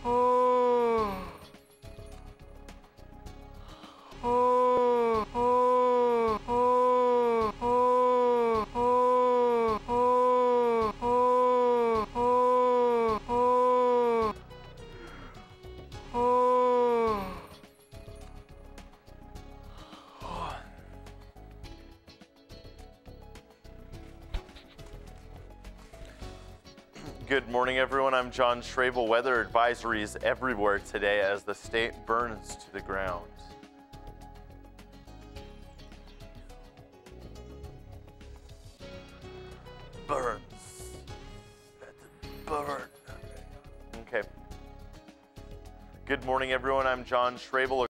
Good morning, everyone. I'm John Schravel. Weather advisories everywhere today as the state burns to the ground. Burns. Burn. Okay. Good morning, everyone. I'm John Schravel.